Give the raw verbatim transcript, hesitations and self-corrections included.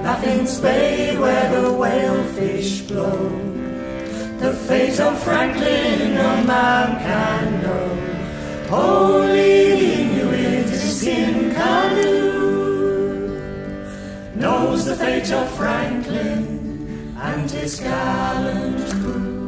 Baffin's Bay where the whalefish blow. The fate of Franklin no man can know. Only the Inuit skin canoe knows the fate of Franklin and his gallant crew.